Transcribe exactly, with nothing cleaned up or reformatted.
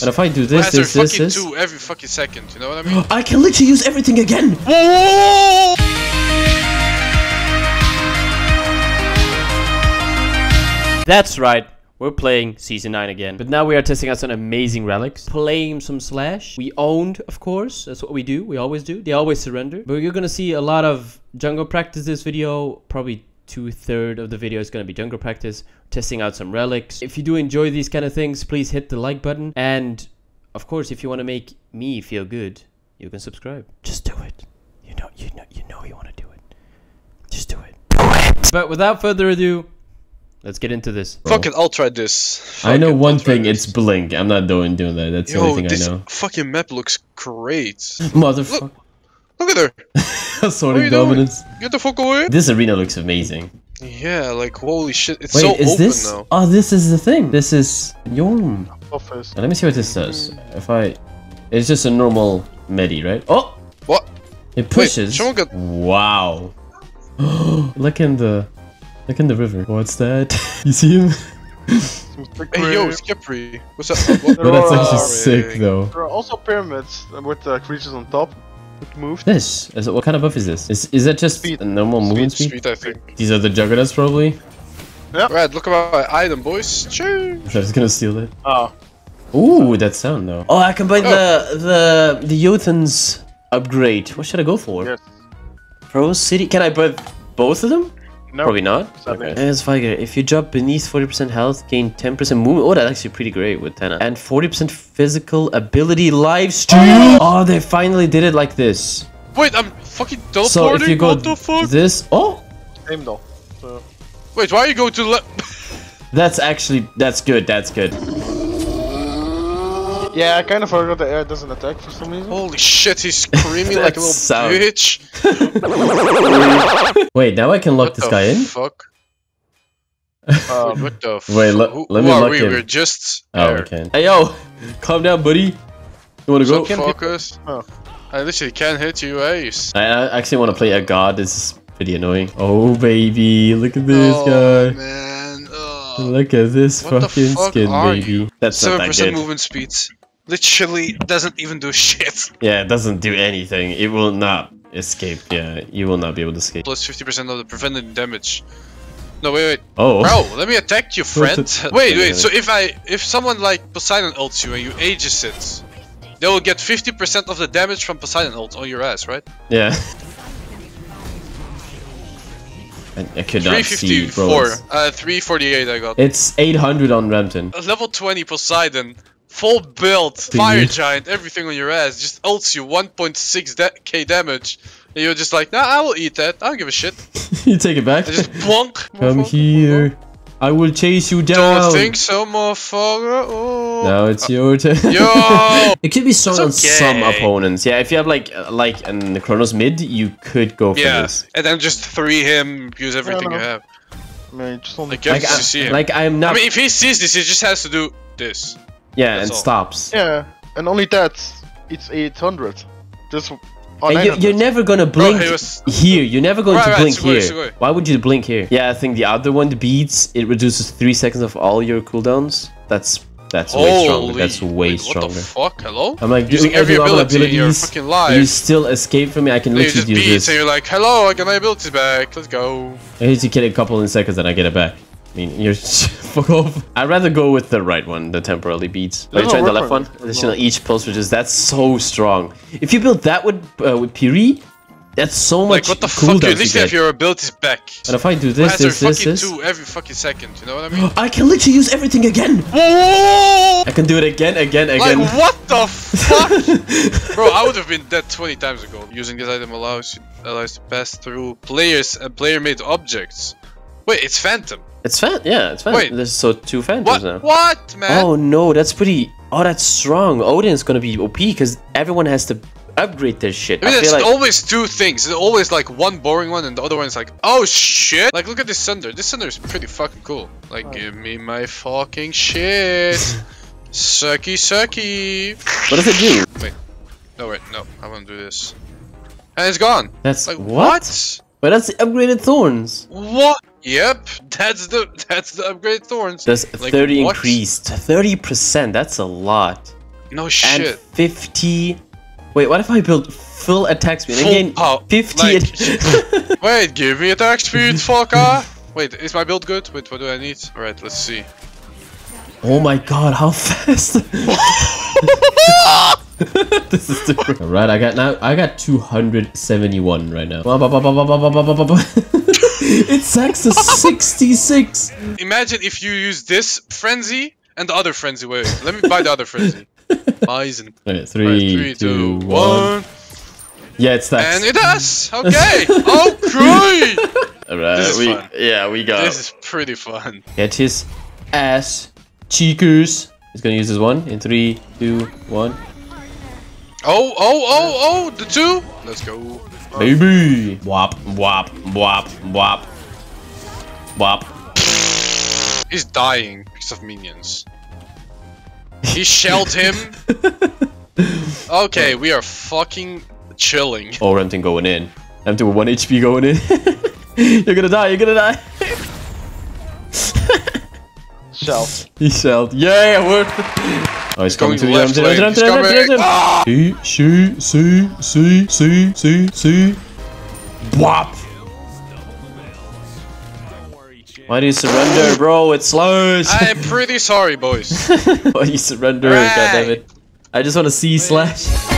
And if I do this, Has this, her this, fucking this... two every fucking second, you know what I mean? I can literally use everything again! Whoa! That's right. We're playing Season nine again. But now we are testing out some amazing relics. Playing some Slash. We owned, of course. That's what we do. We always do. They always surrender. But you're gonna see a lot of jungle practice this video. Probably two-thirds of the video is gonna be jungle practice. Testing out some relics. If you do enjoy these kind of things, please hit the like button. And, of course, if you want to make me feel good, you can subscribe. Just do it. You know, you know, you know you want to do it. Just do it. Do it! But without further ado... let's get into this. Fucking, I'll try this. Fucking I know one thing, this. it's blink. I'm not doing doing that. That's Yo, the only thing this I know. Fucking map looks great. Motherfucker. Look, look at her. Sorry, dominance. Doing? Get the fuck away. This arena looks amazing. Yeah, like holy shit. It's Wait, so is open this? now. Oh, this is the thing. This is Yom. Office. Let me see what this does. If I, it's just a normal medi, right? Oh, what? It pushes. Wait, got... Wow. Look in the, look in the river. What's that? You see him? Hey yo, Skippery. What's up? What? But that's actually Oh, sick though. There are also pyramids with uh, creatures on top. It moves. This is what kind of buff is this? Is is that just Speed. a normal movement speed? Speed, I think. These are the juggernauts probably. Yeah. Right, look at my item, boys. Cheers. I was gonna steal it. Oh. Ooh, that sound though. Oh, I can buy the the the Jothan's upgrade. What should I go for? Yes. Pro City. Can I buy both of them? No. Probably not. Sadly. Okay. As Viger, if you drop beneath forty percent health, gain ten percent movement. Oh, that's actually pretty great with Tenna. And forty percent physical ability live stream. Oh, they finally did it like this. Wait, I'm fucking teleporting. So if you go what the fuck? this, oh, Same though. So. Wait, why are you going to left? that's actually that's good. That's good. Yeah, I kind of forgot the air doesn't attack for some reason. Holy shit, he's screaming like a little sound. bitch. Wait, now I can lock What this the guy in. Fuck? Um, What the f- Wait, le- who, let who me are lock we? in. We're just Oh, there. okay. Hey yo, calm down, buddy. You wanna go? So focus. Oh. I literally can't hit you, ace. I, I actually want to play a god. This is pretty annoying. Oh baby, look at this oh, guy. man. Oh. Look at this What the fucking fuck skin, are baby. you? That's not Seven that percent good. movement speeds. Literally doesn't even do shit. Yeah, it doesn't do anything. It will not escape. Yeah, you will not be able to escape. Plus fifty percent of the prevented damage. No, wait, wait. Oh. Bro, let me attack you, friend. What's it- Wait, wait. So if I, if someone like Poseidon ults you and you aegis it, they will get fifty percent of the damage from Poseidon ult on your ass, right? Yeah. I, I could not see, bro. three fifty-four. Uh, three forty-eight I got. It's eight hundred on Rampton. A level twenty Poseidon, full build, fire giant, everything on your ass, just ults you one point six K damage. And you're just like, nah, I will eat that. I don't give a shit. You take it back. I just plonk. Come here. I will chase you down. Don't think so, motherfucker. Oh. Now it's your turn. Yo! It could be strong on It's some okay. opponents. Yeah, if you have like uh, like an Chronos mid, you could go for Yeah, this. and then just three him, use everything no. you have. I mean, just on Like, the yeah, Like, just I, to see him. like I'm not. I mean, if he sees this, he just has to do this. yeah, that's and all. stops. Yeah, and only that, it's eight hundred. Just. Oh, And you, nine hundred. you're never gonna blink he was- here. You're never going Right, to right, blink sugoi, here. sugoi. Why would you blink here? Yeah, I think the other one, the beats, it reduces three seconds of all your cooldowns. That's that's way stronger. Holy, That's way wait, stronger. What the fuck? Hello? I'm like using doing every every other ability in your abilities. fucking You life. still escape from me. I can Then you literally just use beat, this. and you're like, hello, I got my abilities back. Let's go. I hit you kill a couple in seconds and I get it back. I mean, you're fuck off. I'd rather go with the right one, the temporarily beats. Are you no, trying the work left on one? it. Additional each pulse which is that's so strong. If you build that with uh, with Piri, that's so much Like, what the cooldowns fuck? You at least you have get. your abilities back. And if I do Who this, has her this, this, fucking this, two every fucking second, you know what I mean? I can literally use everything again. Whoa! I can do it again, again, Like, again. what the fuck? Bro, I would have been dead twenty times ago. Using this item allows you allows to pass through players and player-made objects. Wait, it's Phantom. It's fan, yeah, it's fan. Wait. There's so two phantoms What? now. What, man? Oh no, that's pretty. Oh, that's strong. Odin's gonna be O P because everyone has to upgrade their shit. I mean, I it's feel like always two things. It's always like one boring one and the other one is like, oh shit. Like, look at this Sunder. This Sunder is pretty fucking cool. Like, Oh. give me my fucking shit. Sucky, sucky. what does it do? Wait. No, wait. No, I want to do this. And it's gone. That's Like, what? what? But that's the upgraded thorns. What? Yep. That's the that's the upgraded thorns. That's Like, thirty what? increased. thirty percent. That's a lot. No and shit. fifty. Wait, what if I build full attack speed? Full Again, pow- fifty. like- Wait, give me attack speed, fucker. Wait, is my build good? Wait, what do I need? Alright, let's see. Oh my god, how fast! This is too quick. Alright, I got now I got two hundred seventy-one right now. It's Sax to sixty-six. Imagine if you use this frenzy and the other frenzy. Wait, wait, let me buy the other frenzy. Bison. Right, three, Alright, three, two, two, one. one. Yeah, it's Sax. And it does! Okay! Okay! Alright, This is we fun. yeah we got This is pretty fun. get his ass cheekers. He's gonna use his one in three, two, one. Oh, oh, oh, oh! The two! Let's go. Baby! Wop, wop, wop, wop. Wop. He's dying because of minions. He shelled him. Okay, we are fucking chilling. Oh, Renton going in. Renton with one H P going in. You're gonna die, you're gonna die. Shell. He shelled. Yeah, worth it. Oh, he's coming Going to you. left Renton, lane, Renton, he's Renton, coming. Renton, Renton. Ah! See, see, see, see, see, see, see. Wop. Why do you surrender, bro? It's Slash. I'm pretty sorry, boys. Why do you surrender? Right. God damn it. I just want to see Slash.